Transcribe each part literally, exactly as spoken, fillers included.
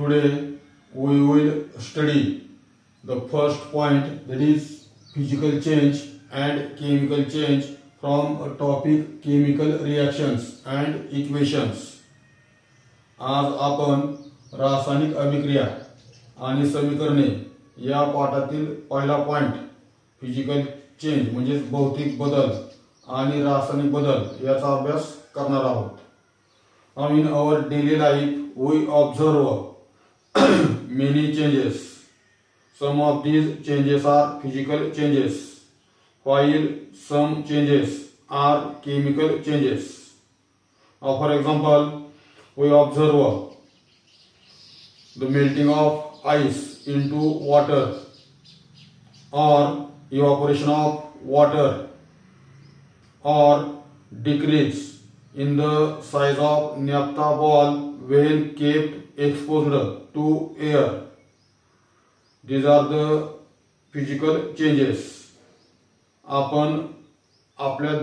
Today we will study the first point, that is physical change and chemical change, from a topic chemical reactions and equations. आज आपण रासायनिक अभिक्रिया आणि समीकरणे या पाठातील पहिला पॉइंट फिजिकल चेंज म्हणजे भौतिक बदल आणि रासायनिक बदल याचा अभ्यास करणार आहोत. Now in our daily life we observe many changes. Some of these changes are physical changes, while some changes are chemical changes. Now for example, we observe the melting of ice into water or evaporation of water or decrease in the size of naphtha ball when kept exposed to air. These are the physical changes. आपण आपल्या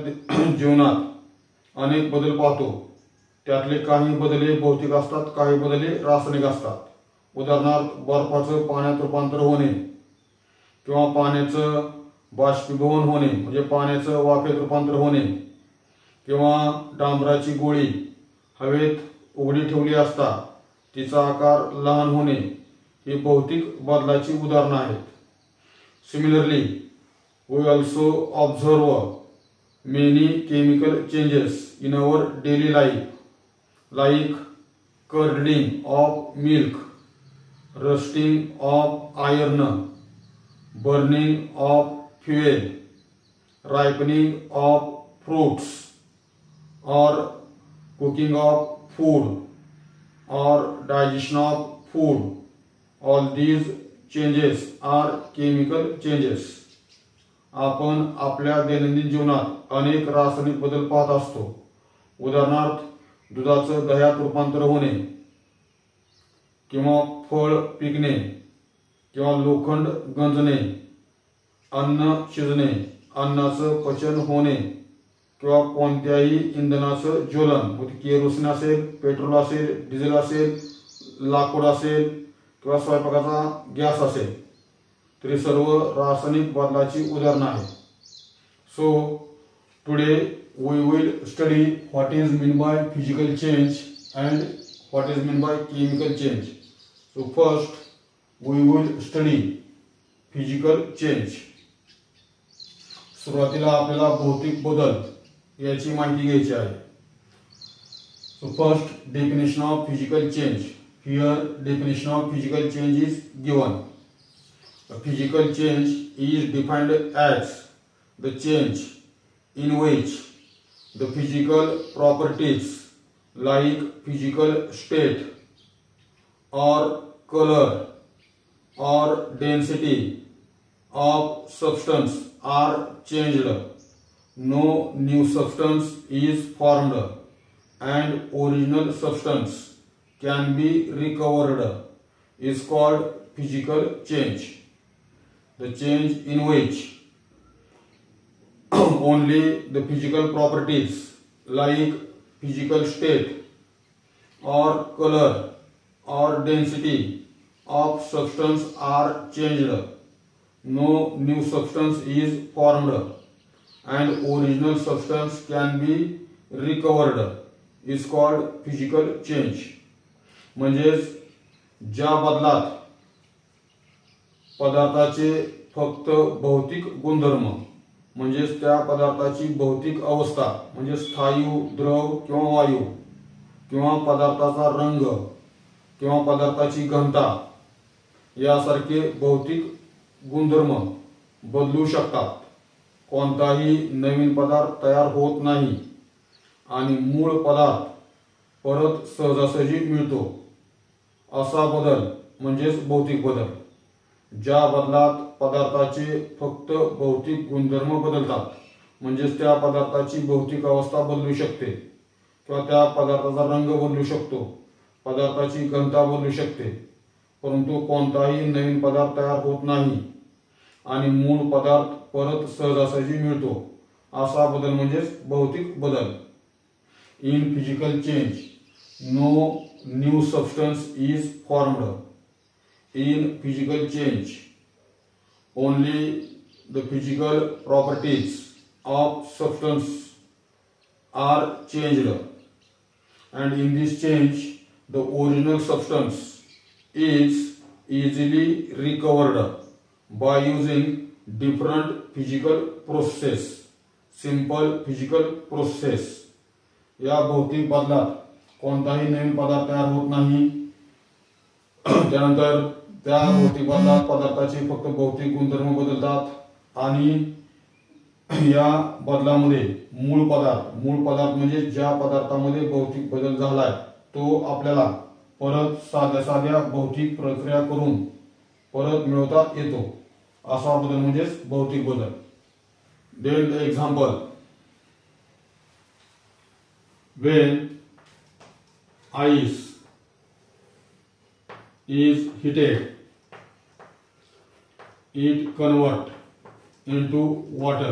जीवनात अनेक बदल पाहतो. त्यातले काही बदले भौतिक असतात, काही बदले रासायनिक असतात. उदाहरणार्थ बर्फाचं पाण्यात रूपांतर होणे किंवा पाण्याचं बाष्पीभवन होणे म्हणजे पाण्याचं वाफेत रूपांतर होणे किंवा डांबराची गोळी हवेत उघडी ठेवली असता तिचा आकार लहान होणे ही भौतिक बदलाची उदाहरणे आहेत. Similarly we also observe many chemical changes in our daily life, like curdling of milk, rusting of iron, burning of fuel, ripening of fruits, or cooking of food, or digestion of food. All these changes are chemical changes. आपण आपल्या दैनंदिन जीवनात अनेक रासायनिक बदल पाहत असतो. उदाहरणार्थ दुधाचं दह्यात रूपांतर होणे किंवा फळ पिकणे किंवा लोखंड गंजणे, अन्न शिजणे, अन्नाचं पचन होणे किंवा कोणत्याही इंधनाचं ज्वलन, केरोसिन असेल, पेट्रोल असेल, डिझेल असेल, लाकूड असेल किंवा स्वयंपाकाचा गॅस असेल, तरी सर्व रासायनिक बदलाची उदाहरणे आहेत. So today we will study what is meant by physical change and what is meant by chemical change. So first we will study physical change. सुरुवातीला आपल्याला भौतिक बदल याची माहिती घ्यायची आहे. So first definition of physical change. Here definition of physical change is given. A physical change is defined as the change in which the physical properties like physical state or color or density of substance are changed. No new substance is formed and original substance can be recovered is called physical change. The change in which only the physical properties like physical state or color or density of substance are changed. No new substance is formed and original substance can be recovered is called physical change. म्हणजेच ज्या बदलात पदार्थाचे फक्त भौतिक गुणधर्म म्हणजेच त्या पदार्थाची भौतिक अवस्था म्हणजे स्थायू, द्रव किंवा वायू किंवा पदार्थाचा रंग किंवा पदार्थाची घनता यासारखे भौतिक गुणधर्म बदलू शकतात. कोणताही नवीन पदार्थ तयार होत नाही आणि मूळ पदार्थ परत सहजासहजी मिळतो. असा बदल म्हणजेच भौतिक बदल. ज्या बदलात पदार्थाचे फक्त भौतिक गुणधर्म बदलतात म्हणजेच त्या पदार्थाची भौतिक अवस्था बदलू शकते किंवा त्या पदार्थाचा रंग बदलू शकतो, पदार्थाची घनता बदलू शकते, परंतु कोणताही नवीन पदार्थ तयार होत नाही आणि मूळ पदार्थ परत सहजासहजी मिळतो. असा बदल म्हणजेच भौतिक बदल. In physical change, no new substance is formed. In physical change, only the physical properties of substance are changed, and in this change, the original substance is easily recovered by using different physical processes, simple physical processes. या भौतिक बदलात कोणताही नवीन पदार्थ तयार होत नाही. त्यानंतर त्या भौतिक बदलात पदार्थाचे फक्त भौतिक गुणधर्म बदलतात आणि या बदलामध्ये मूळ पदार्थ मूळ पदार्थ म्हणजे ज्या पदार्थामध्ये भौतिक बदल झालाय तो आपल्याला परत साध्या साध्या भौतिक प्रक्रिया करून परत मिळवता येतो. असा बदल म्हणजे भौतिक बदल. Then the example, when ice is heated, it converts into water.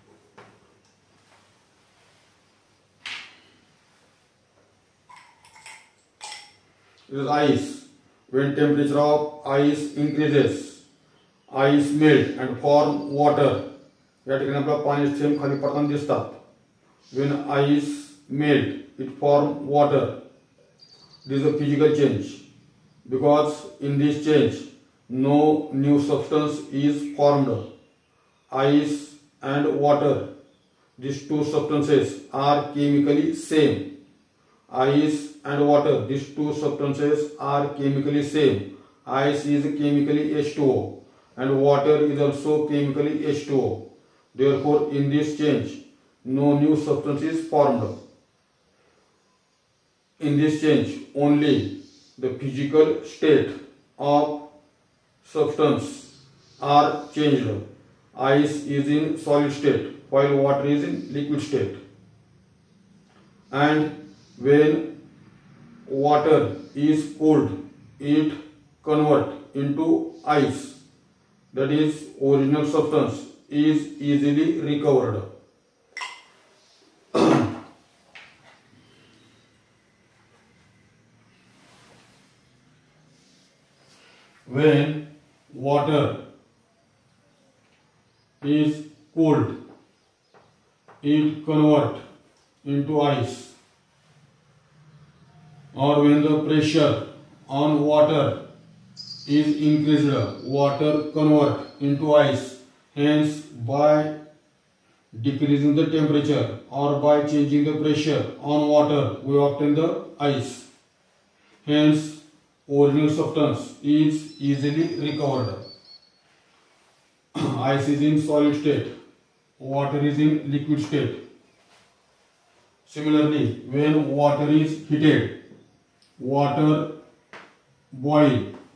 It is ice. When temperature of ice increases, ice melt and form water. या ठिकाणी आपल्याला पाण्याचे थेंब खाली पडताना दिसतात. When ice melt, it form water. This is a physical change, because in this change no new substance is formed. Ice and water, these two substances are chemically same. Ice and water, these two substances are chemically same. Ice is chemically H two O and water is also chemically H two O. Therefore, in this change no new substance is formed. In this change, only the physical state of substance are changed. Ice is in solid state while water is in liquid state. And when water is cooled, it converts into ice. That is, original substance is easily recovered. When water is cooled, it converts into ice. Or when the pressure on water is increased, water converts into ice. Hence, by decreasing the temperature or by changing the pressure on water, we obtain the ice. Hence, original substance is easily recovered. Ice is in solid state, water is in liquid state. Similarly, when water is heated, water boil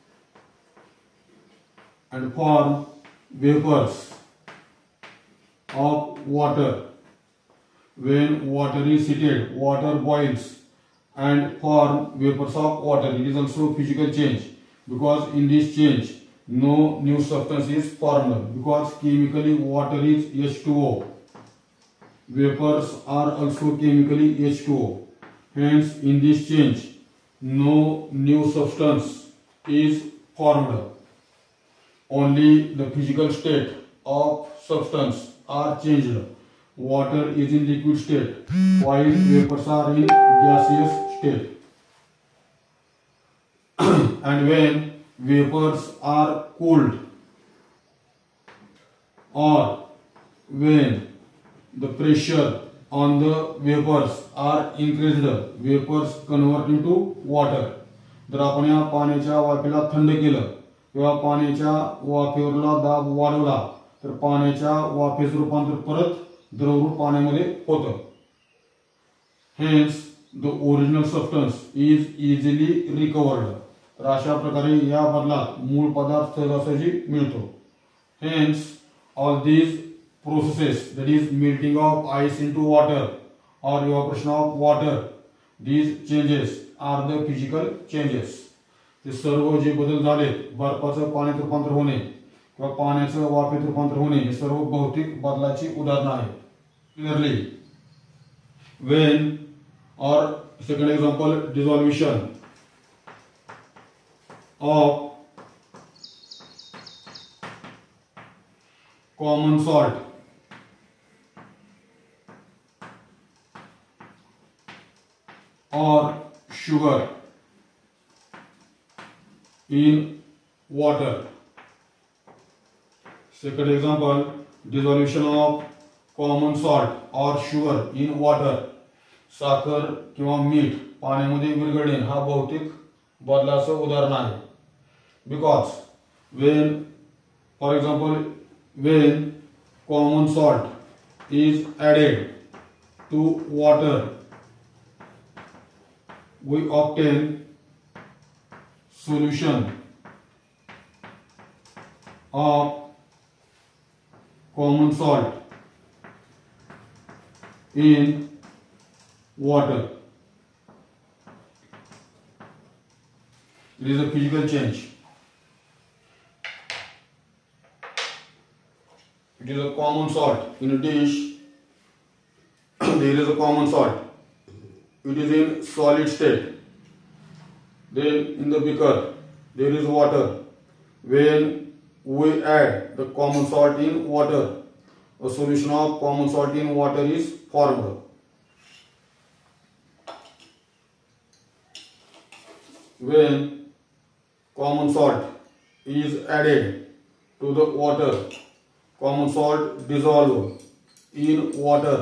and form vapors of water. When water is heated, water boils and form vapors of water. It is also physical change, because in this change no new substance is formed, because chemically water is H two O. Vapors are also chemically H two O. Hence, in this change no new substance is formed. Only the physical state of substance are changed. Water is in liquid state while vapors are in gaseous state. And when vapors are cooled, or when the pressure on the vapors are increased, vapors convert into water. जर आपण या पाण्याच्या वाफेला थंड केलं किंवा पाण्याच्या वाफेवरला दाब वाढवला तर पाण्याच्या वाफेचं रूपांतर परत द्रवरूप पाण्यामध्ये होतं. Hence, the original substance is easily recovered. तर अशा प्रकारे या बदलात मूळ पदार्थ सहजासहजी मिळतो. Hence, all these processes, that is melting of ice into water or evaporation of water, these changes are the physical changes. ते सर्व जे बदल झालेत, बर्फाचं पाण्यात रूपांतर होणे किंवा पाण्याचं वाफेत रूपांतर होणे, हे सर्व भौतिक बदलाची उदाहरणं आहेत. Clearly, when, or second example, dissolution. of common salt or sugar in water. Second example, dissolution of common salt or sugar in water. साखर किंवा मीठ पाण्यामध्ये विरघळणे हा भौतिक बदलाचं उदाहरण आहे. Because when, for example, when common salt is added to water, we obtain solution of common salt in water. It is a physical change. It is a common salt in a dish. There is a common salt. It is in solid state. Then in the beaker there is water. When we add the common salt in water, a solution of common salt in water is formed. When common salt is added to the water, common salt dissolves in water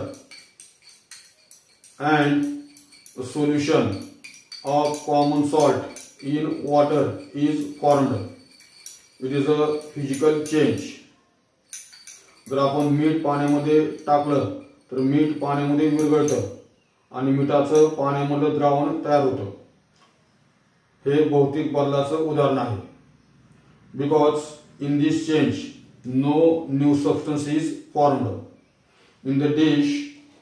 and the solution of common salt in water is formed. It is a physical change. जर आपण मीठ पाण्यामध्ये टाकलं तर मीठ पाण्यामध्ये विरघळतं आणि मिठाचं पाण्यामध्ये द्रावण तयार होतं. हे भौतिक बदलाचं उदाहरण आहे. Because in this change no new substance is formed. In the dish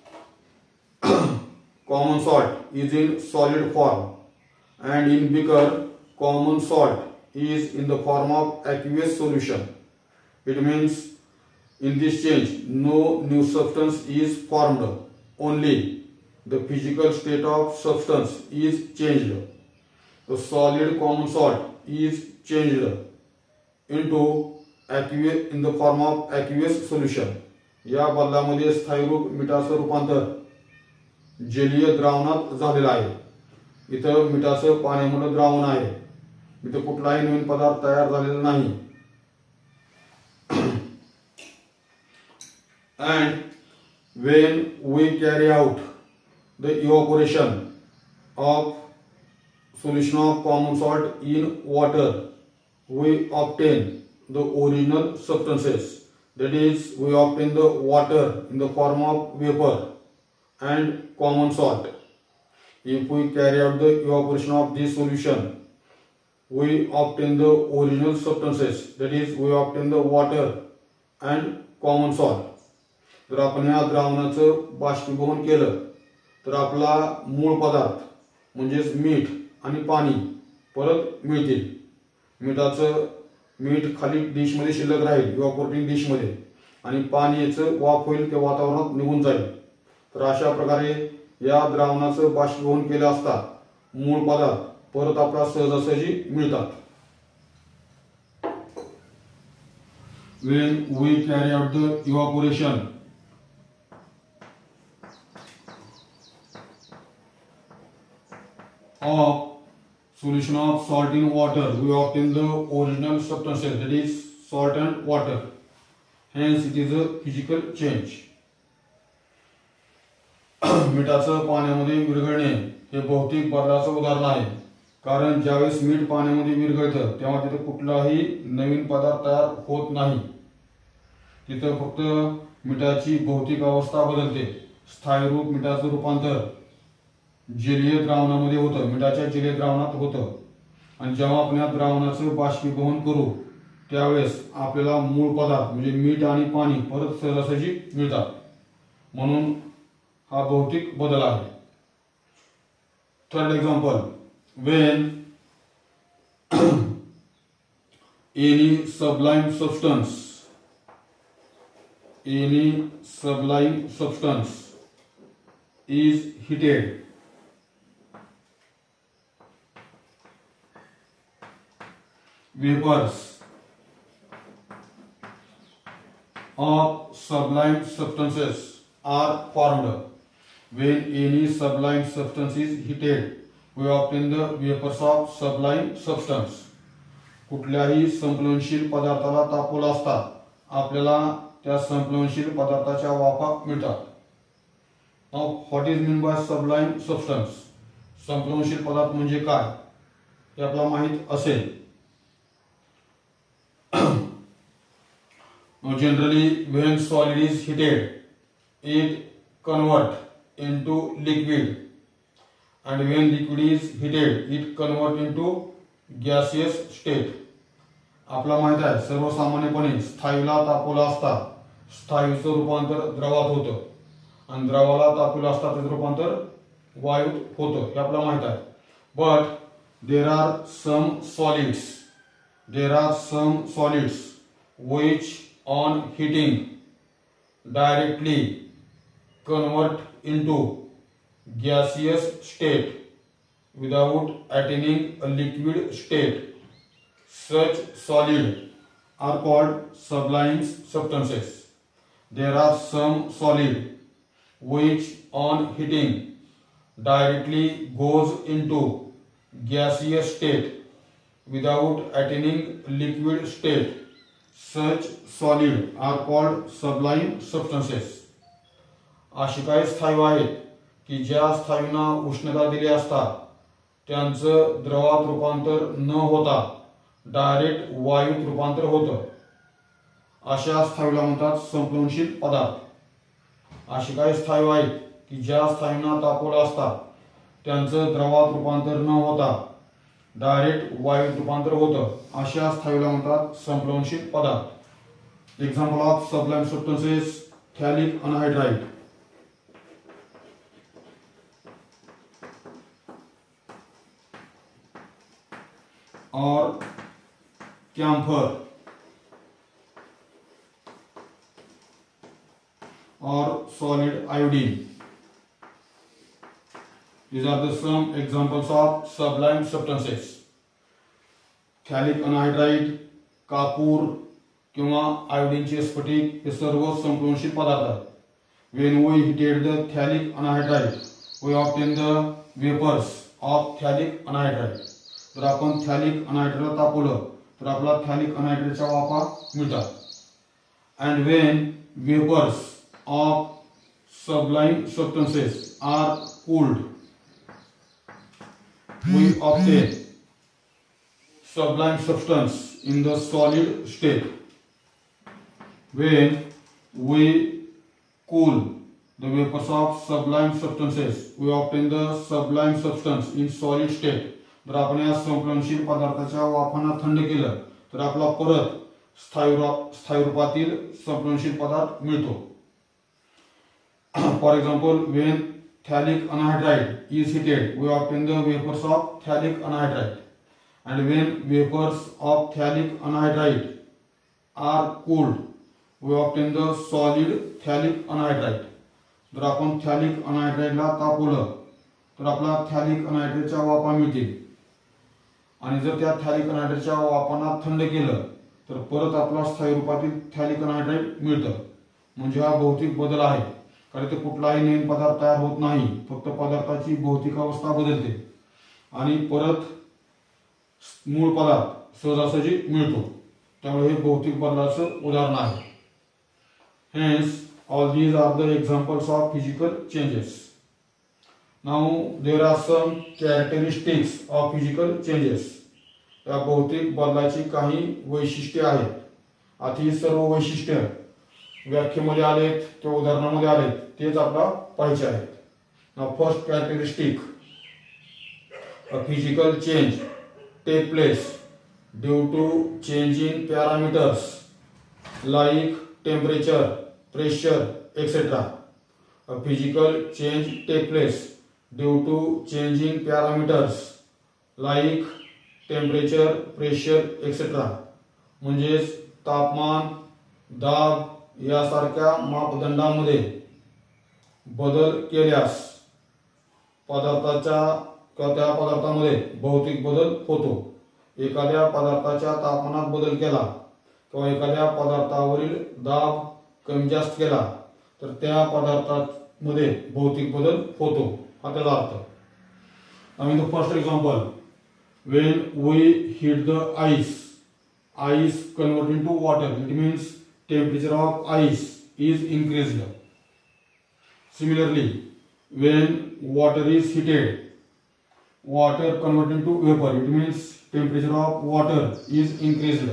common salt is in solid form and in beaker common salt is in the form of aqueous solution. It means in this change no new substance is formed, only the physical state of substance is changed. The solid common salt is changed into aqueous in the form of aqueous solution. या बदलामध्ये स्थायीरूप मिठाचं रूपांतर जलीय द्रावणात झालेलं आहे. इथं मिठाचं पाण्यामध्ये द्रावण आहे. इथं कुठलाही नवीन पदार्थ तयार झालेला नाही. And when we carry out the evaporation of solution of common salt in water, we obtain the original substances. That is, we obtain the water in the form of vapor and common salt. If we carry out the evaporation of this solution, we obtain the original substances. That is, we obtain the water and common salt. जर आपण या द्रावणाचं बाष्पीभवन केलं तर आपला मूळ पदार्थ म्हणजेच मीठ आणि पाणी परत मिळतील. मिठाचं मीठ खाली डिश मध्ये शिल्लक राहील इव्हॅपोरेटिंग डिश मध्ये आणि पाण्याचं वाफ होईल ते वातावरणात निघून जाईल. तर अशा प्रकारे या द्रावणाचं बाष्पीभवन केलं असता मूळ पदार्थ परत आपला सहजासहजी मिळतात. When we carry out the evaporation of solution of salt in water, we obtain the original substances, that is salt and water. Hence it is a physical change. मिठाचं पाण्यामध्ये विरघळणे हे भौतिक बदलाचं उदाहरण आहे. कारण ज्यावेळेस मीठ पाण्यामध्ये विरघळतं तेव्हा तिथे कुठलाही नवीन पदार्थ तयार होत नाही. तिथे फक्त मिठाची भौतिक अवस्था बदलते. स्थायीरूप मिठाचं रूपांतर जलीय द्रावणामध्ये होतं, मिठाच्या जलीय द्रावणात होतं. आणि जेव्हा आपण या द्रावणाचं बाष्पीभवन करू त्यावेळेस आपल्याला मूळ पदार्थ म्हणजे मीठ आणि पाणी परत सहजासहजी मिळतात. म्हणून हा भौतिक बदल आहे. Third example, when any sublime substance any sublime substance is heated vapors of sublime substances are formed. When any sublime substance is heated, we obtain the vapors of sublime substance. कुठल्याही संप्लवनशील पदार्थाला तापवलं असता आपल्याला त्या संप्लवनशील पदार्थाच्या वाफा मिळतात. Now, what is meant by sublime substance? संप्लवनशील पदार्थ म्हणजे काय हे आपल्याला माहित असेल. Now, generally, when solid is heated, it convert into liquid, and when liquid is heated, it convert into gaseous state. आपल्याला माहित आहे सर्वसामान्यपणे स्थायूला तापवला असता स्थायूचं रूपांतर द्रवात होतं आणि द्रवाला तापवलं असता त्याचं रूपांतर वायूत होतं हे आपल्याला माहित आहे. But there are some solids there are some solids which on heating directly convert into gaseous state without attaining a liquid state. Such solids are called sublime substances. There are some solids which on heating directly goes into gaseous state without attaining liquid state. Such solids are called sublime substances. अशी काही स्थायू आहेत की ज्या स्थायूंना उष्णता दिली असता त्यांचं द्रवात रूपांतर न होता डायरेक्ट वायूत रूपांतर होतं. अशा स्थायूला म्हणतात संप्लवनशील पदार्थ. अशी काही स्थायू आहेत की ज्या स्थायूंना तापवलं असता त्यांचं द्रवात रूपांतर न होता डायरेक्ट वायूत रूपांतर होतं. अशा स्थायूला म्हणतात संप्लवनशील पदार्थ. Example of sublime substances phthalic anhydride. Or camphor or solid iodine. These are the some examples of sublime substances. Phthalic anhydride, कापूर किंवा आयोडीनचे स्फटिक हे सर्व संप्लवनशील पदार्थ आहेत. When we heated the thalic anhydride, we obtain the vapors of thalic anhydride. जर आपण थॅलिक अनहाइड्राइडला तापवलं तर आपल्याला थॅलिक अनहाइड्राइडच्या वाफा मिळतात. And when vapors of sublime substances are cooled, we obtain sublime substance in the solid state. When we cool the vapors of sublime substances, we obtain the sublime substance in solid state. जर आपण या संप्लवनशील पदार्थाच्या वाफांना थंड केलं तर आपला परत स्थायू स्थायू रूपातील संप्लवनशील पदार्थ मिळतो. For example, when thalic anhydride is heated, we obtain the vapors of thalic anhydride. And when vapors of thalic anhydride are cooled, we obtain the solid thalic anhydride. जर आपण थॅलिक अनहाइड्राइडला तापवलं तर आपला थॅलिक अनहाइड्राइडच्या वाफा मिळतील आणि जर त्या थॅलिक अनहाइड्राइडच्या वाफांना थंड केलं तर परत आपला स्थायू रूपातील थॅलिक अनहाइड्राइड मिळतं. म्हणजे हा भौतिक बदल आहे, कारण ते कुठलाही नवीन पदार्थ तयार होत नाही, फक्त पदार्थाची भौतिक अवस्था बदलते आणि परत मूळ पदार्थ सहजासहजी मिळतो. त्यामुळे हे भौतिक बदलाचं उदाहरण आहे. Hence, all these are the examples of physical changes. Now, there are some characteristics of physical changes. या भौतिक बदलाची काही वैशिष्ट्ये आहेत. आता ही सर्व वैशिष्ट्ये व्याख्येमध्ये आलेत किंवा उदाहरणामध्ये आलेत तेच आपल्याला पाहिजे आहेत. Now, first characteristic, a physical change take place due to changing parameters like temperature, pressure, et cetera. A physical change take place due to changing parameters like temperature, pressure, et cetera. म्हणजेच तापमान, दाब यासारख्या मापदंडांमध्ये बदल केल्यास पदार्थाच्या किंवा त्या पदार्थामध्ये भौतिक बदल होतो. एखाद्या पदार्थाच्या तापमानात बदल केला किंवा एखाद्या पदार्थावरील दाब कमी जास्त केला तर त्या पदार्थामध्ये भौतिक बदल होतो, हा त्याचा अर्थ. Now in the first example, when we heat the ice, ice convert into water. It means temperature of ice is increased. Similarly, when water is heated, water convert into vapor. It means temperature of water is increased.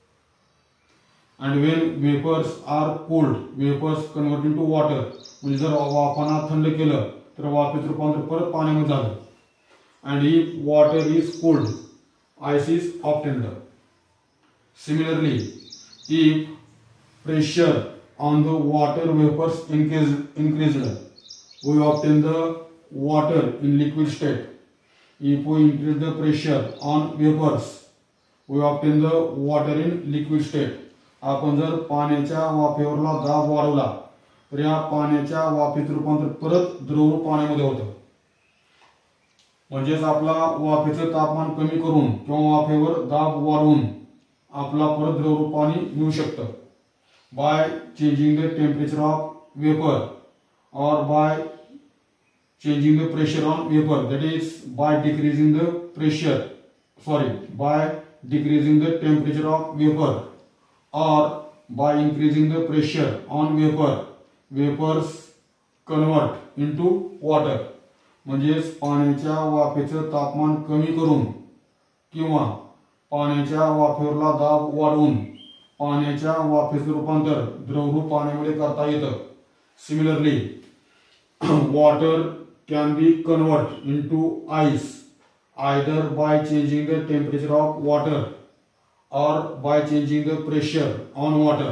And when vapors are cooled, vapors convert into water. म्हणजे जर वाफांना थंड केलं तर वाफेचं रूपांतर परत पाण्यामध्ये झालं. And if water is cooled, ice is obtained. Similarly, if pressure on the water vapors increased, increased, we obtain the water in liquid state. If we increase the pressure on vapors, we obtain the water in liquid state. आपण जर पाण्याच्या वाफेवरला दाब वाढवला तर या पाण्याच्या वाफेचं रूपांतर परत द्रव पाण्यामध्ये होतं. म्हणजेच आपला वाफेचं तापमान कमी करून किंवा वाफेवर दाब वाढवून आपला परत द्रव पाणी मिळू शकतं. By changing the temperature of vapour or by changing the pressure on vapour, that is by decreasing the pressure sorry by decreasing the temperature of vapour or by increasing the pressure on vapour, vapours convert into water. म्हणजेच पाण्याच्या वाफेचं तापमान कमी करून किंवा पाण्याच्या वाफेवरला दाब वाढवून पाण्याच्या वाफेचं रूपांतर द्रवरूप पाण्यामध्ये करता येतं. Similarly, water can be convert into ice either by changing the temperature of water or by changing the pressure on water.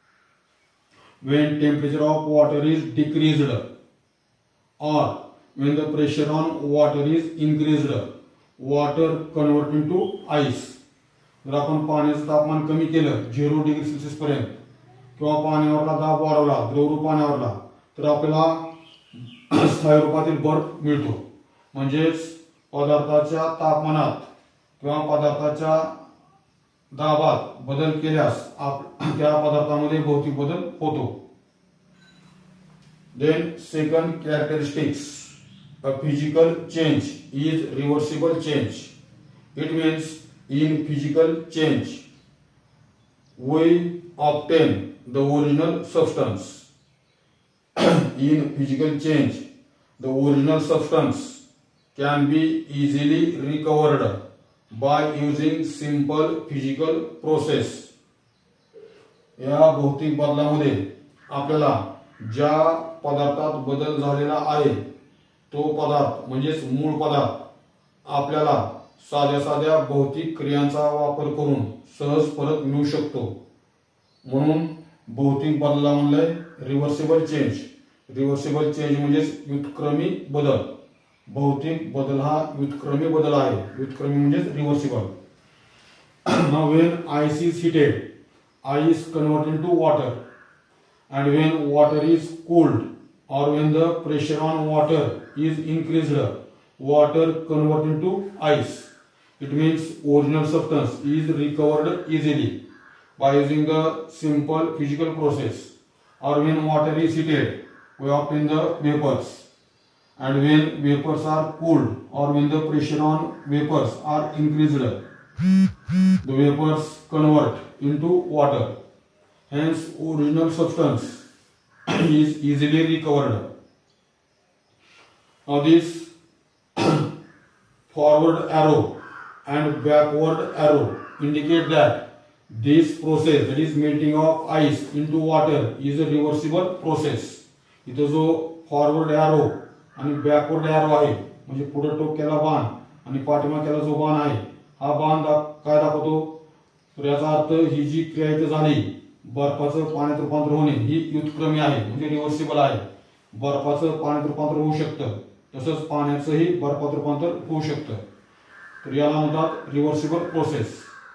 When temperature of water is decreased or when the pressure on water is increased, water convert into ice. जर आपण पाण्याचं तापमान कमी केलं zero degree Celsius पर्यंत किंवा पाण्यावरला दाब वाढवला द्रवरूप पाण्यावरला तर आपल्याला स्थायी रूपातील बर्फ मिळतो. म्हणजेच पदार्थाच्या तापमानात किंवा पदार्थाच्या दाबात बदल केल्यास त्या पदार्थामध्ये भौतिक बदल होतो. Then second characteristics, a physical change is reversible change. It means in physical change we obtain the original substance. In physical change the original substance can be easily recovered by using simple physical process. या भौतिक बदलामध्ये आपल्याला ज्या पदार्थात बदल झालेला आहे तो पदार्थ म्हणजेच मूळ पदार्थ आपल्याला साध्या साध्या भौतिक क्रियांचा वापर करून सहज परत मिळू शकतो. म्हणून भौतिक बदला म्हणलंय रिव्हर्सिबल चेंज. रिव्हर्सिबल चेंज म्हणजेच व्युत्क्रमी बदल. भौतिक बदल हा व्युत्क्रमी बदल आहे. व्युत्क्रमी म्हणजेच reversible. Now when ice is heated, ice convert into water. And when water is cooled or when the pressure on water is increased, water convert into ice. It means original substance is recovered easily by using the simple physical process. Or when water is heated, we obtain the vapors. And when vapors are cooled or when the pressure on vapors are increased, the vapors convert into water. Hence, original substance is easily recovered. Now, this forward arrow and backward arrow indicate that this process, that is melting of ice into water, is a reversible process. इथं जो forward arrow आणि backward arrow आहे म्हणजे पुढे टोक्याला बाण आणि पाठीमागेला जो बाण आहे हा बाण काय दाखवतो तर याचा अर्थ ही जी क्रिया इथे झाली बर्फाचं पाण्यात रूपांतर होणे ही व्युत्क्रमी आहे म्हणजे रिव्हर्सिबल आहे. बर्फाचं पाण्यात रूपांतर होऊ शकतं तसंच पाण्याचंही बर्फात रूपांतर होऊ शकतं. तर याला म्हणतात रिव्हर्सिबल प्रोसेस.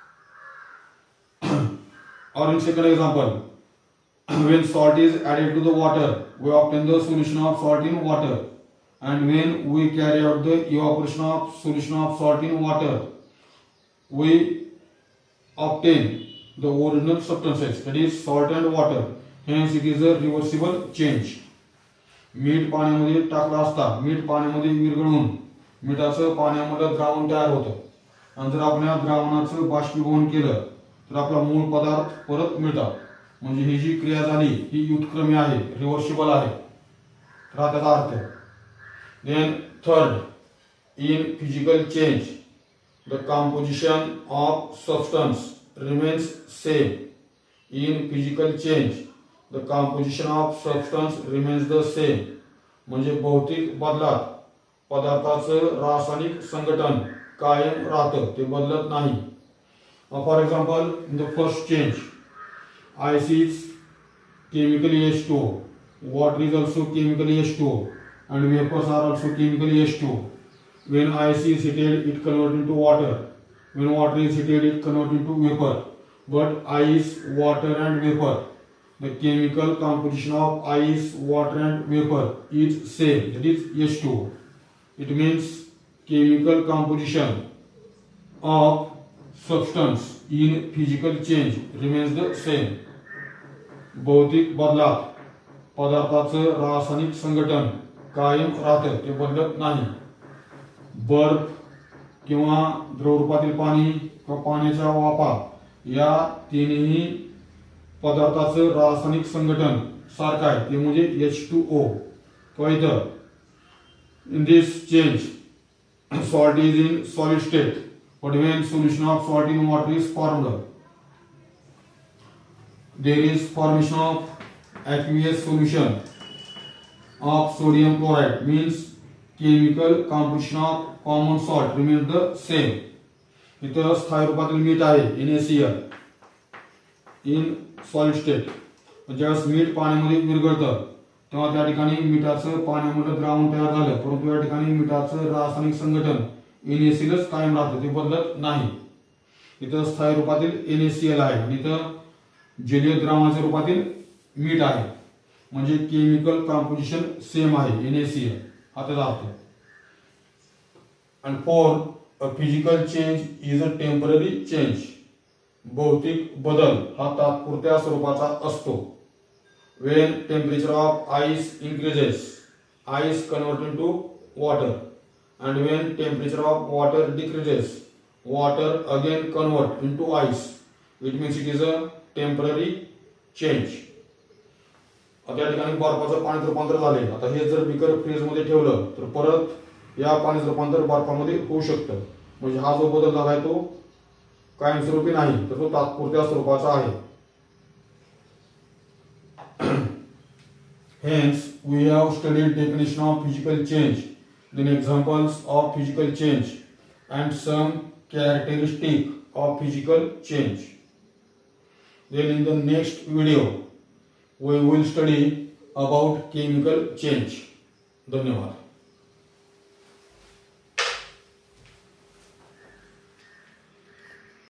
और in second example, when salt is added to the water we obtain the solution of salt in water, and when we carry out the evaporation of solution of salt in water we obtain the original substances, that is salt and water. Hence it is a reversible change. मीठ पाण्यामध्ये टाकलं असता मीठ पाण्यामध्ये विरघळून मिठाचं पाण्यामध्ये द्रावण तयार होतं आणि जर आपण या द्रावणाचं बाष्पीभवन केलं तर आपला मूळ पदार्थ परत मिळतात. म्हणजे ही जी क्रिया झाली ही व्युत्क्रमी आहे, रिव्हर्सिबल आहे. तर हा त्याचा अर्थ. Then third, in physical change the composition of substance remains same. In physical change the composition of substance remains the same. म्हणजे भौतिक बदलात पदार्थाचं रासायनिक संघटन कायम राहतं, ते बदलत नाही. For example, in the first change ice is chemically H two O, water is also chemically H two O, and vapors are also chemically H two O. When ice is heated, it converts into water. When water is heated, it converts into vapor. But ice, water, and vapor, the chemical composition of ice, water, and vapor is same. That is H two O. It means chemical composition of substance in physical change remains the same. भौतिक बदलात पदार्थाचं रासायनिक संघटन कायम राहतं, ते बदलत नाही. बर्फ किंवा द्रवरूपातील पाणी किंवा पाण्याच्या वाफा या तिन्ही पदार्थाचं रासायनिक संघटन सारखं आहे, ते म्हणजे एच टू ओ. किंवा इथं in this change salt is in solid state, but when solution of salt in water is formed, there is formation of aqueous solution of sodium chloride. Means chemical composition of common salt remains the same. इथं स्थायी रूपातील मीठ आहे NaCl in solid state. ज्यावेळेस मीठ पाण्यामध्ये विरघळतं तेव्हा त्या ठिकाणी मिठाचं पाण्यामध्ये द्रावण तयार झालं, परंतु या ठिकाणी मिठाचं रासायनिक संघटन NaCl कायम राहतं, ते बदलत नाही. इथं स्थायी रूपातील NaCl आहे आणि इथं जलीय द्रावणाच्या रूपातील मीठ आहे. म्हणजे केमिकल कंपोजिशन सेम आहे, NaCl, हा त्याचा अर्थ. And fourth, a physical change is a temporary change. भौतिक बदल हा तात्पुरत्या स्वरूपाचा असतो. When temperature of ice increases, ice convert into water. And when temperature of water decreases, water again convert into ice. It means it is a temporary change. आता या ठिकाणी बर्फाचं पाण्यात रूपांतर झाले. आता हे जर बिकर फ्रीज मध्ये ठेवलं तर परत या पाण्याचं रूपांतर बर्फामध्ये होऊ शकतं. म्हणजे हा जो बदल झालाय तो कायमस्वरूपी नाही, तर तो तात्पुरत्या स्वरूपाचा आहे. Hence, we have studied definition of physical change, then examples of physical change, and some characteristic of physical change. Then in the next video we will study about chemical change. धन्यवाद.